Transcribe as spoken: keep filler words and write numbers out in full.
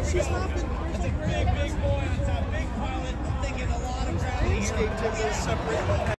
She's not been. That's a big, big boy on top, big pilot, thinking a lot of gravity here. Escape tip will separate.